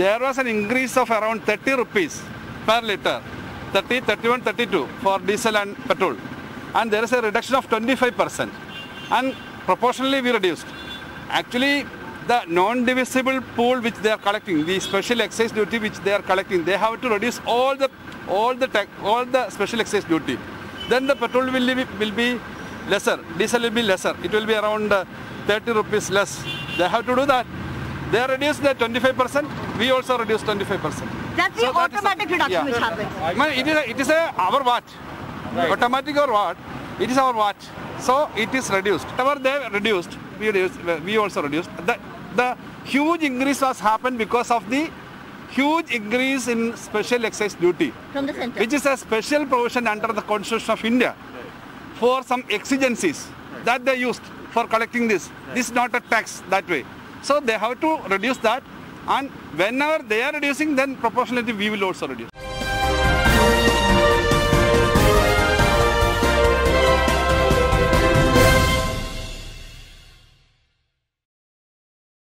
there was an increase of around 30 rupees per litre, 30, 31, 32 for diesel and petrol. And there is a reduction of 25%. And proportionally we reduced. Actually, the non-divisible pool which they are collecting, the special excise duty which they are collecting, they have to reduce all the special excise duty. Then the petrol will be lesser, diesel will be lesser. It will be around 30 rupees less. They have to do that. They reduced the 25%. We also reduced 25%. That's the automatic reduction which happens. It is our watch. Right. Automatic or what? It is our watch. So it is reduced. Whatever they reduced, we also reduced. The huge increase was happened because of the huge increase in special excise duty. From the center. Which is a special provision under the Constitution of India for some exigencies that they used for collecting this. This is not a tax that way. So they have to reduce that, and whenever they are reducing, then proportionally we will also reduce.